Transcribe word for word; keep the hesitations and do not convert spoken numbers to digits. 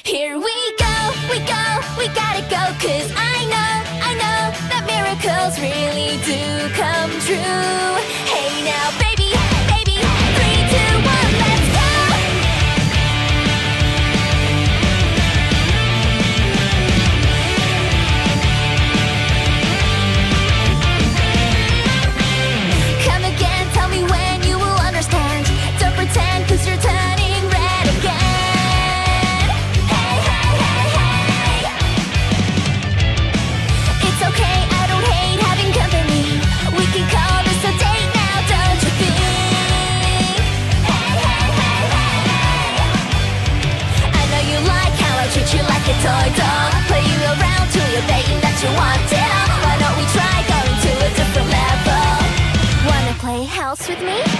Here we go, we go, we gotta go. Cause I know, I know that miracles really do come true. Hey now baby, baby, three, two, one, let's go. Come again, tell me when you will understand. Don't pretend cause you're turning red again. Hey, hey, hey, hey. It's okay, I don't hate having company. We can call this a date now, don't you think? Hey, hey, hey, hey. I know you like how I treat you like a toy dog. Play you around till you're betting that you want it all. Why don't we try going to a different level? Wanna play house with me?